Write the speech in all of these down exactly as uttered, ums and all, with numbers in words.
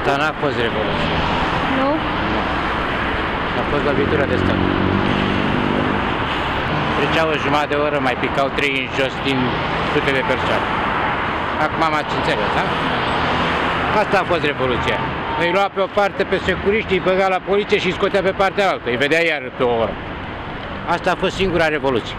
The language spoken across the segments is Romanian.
Asta n-a fost revoluție. Nu? A fost lovitură de stat. Treceau o jumătate de oră, mai picau trei în jos din sute de persoane. Acum m-ați înțeles, da? Asta a fost revoluția. Îi lua pe o parte pe securiști, îi băga la poliție și îi scotea pe partea altă. Îi vedea iar pe o oră. Asta a fost singura revoluție.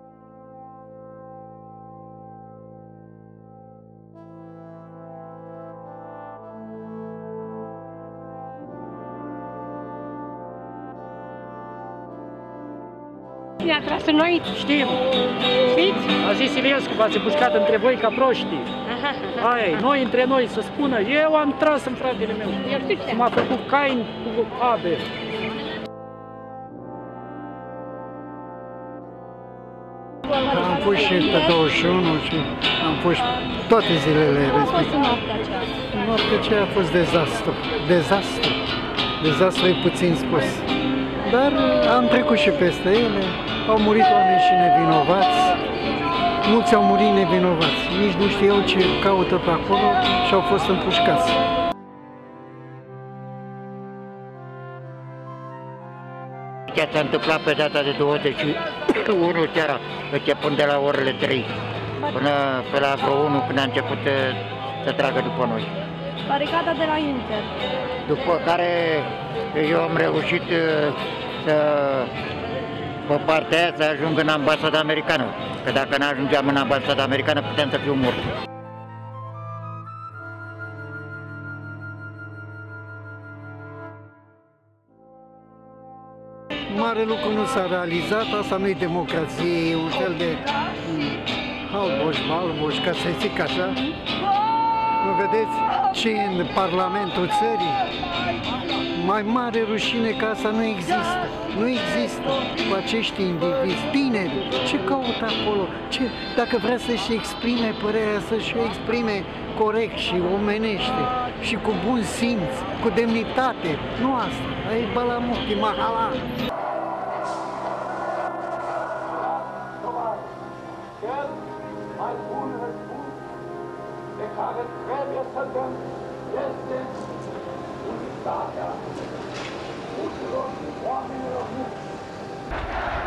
Ne-a tras în noi? Știm. Știți? A zis Iliescu, v-ați împușcat între voi ca proști. Aia noi între noi să spună, eu am tras în fratele meu. M-a făcut Cain cu Abel. Am fost și pe douăzeci și unu și am fost toate zilele respective. noaptea aceea? Noaptea aceea a fost dezastru. Dezastru. Dezastru e puțin spus. Dar am trecut și peste ele, au murit oameni și nevinovați, mulți au murit nevinovați, nici nu știau ce caută pe acolo și au fost împușcați. Ce s-a întâmplat pe data de douăzeci și unu seara, începând de la orele trei, până pe la vreo unu când a început să tragă după noi. Baricada de la Inter. După care eu am reușit să, pe partea aia, să ajung în ambasada americană, că dacă nu ajungeam în ambasada americană puteam să fiu mort. Mare lucru nu s-a realizat, asta nu e democrație, e un fel de halboș, balboș, ca să zic așa. Nu vedeți ce e în Parlamentul țării? Mai mare rușine ca asta nu există. Nu există cu acești indivizi tineri. Ce caută acolo? Ce, dacă vrea să-și exprime părerea, să-și o exprime corect și omenește și cu bun simț, cu demnitate. Nu asta. Aia e balamut, e mahala. Cel mai bun răspuns pe care trebuie să dăm este unitatea tuturor oamenilor.